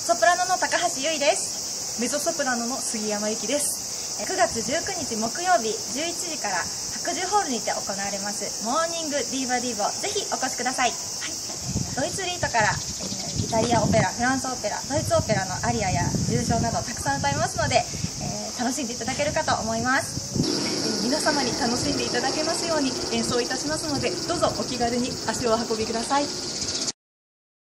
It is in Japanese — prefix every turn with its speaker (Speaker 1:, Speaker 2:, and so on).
Speaker 1: ソプラノの高橋優衣です。
Speaker 2: メゾソプラノの杉山由紀です。
Speaker 1: 9月19日木曜日11時から白獣ホールにて行われますモーニングディーバディーボ、ぜひお越しください。ドイツリートからイタリアオペラ、フランスオペラ、ドイツオペラのアリアや重唱などたくさん歌いますので、楽しんでいただけるかと思います。
Speaker 2: 皆様に楽しんでいただけますように演奏いたしますので、どうぞお気軽に足をお運びください。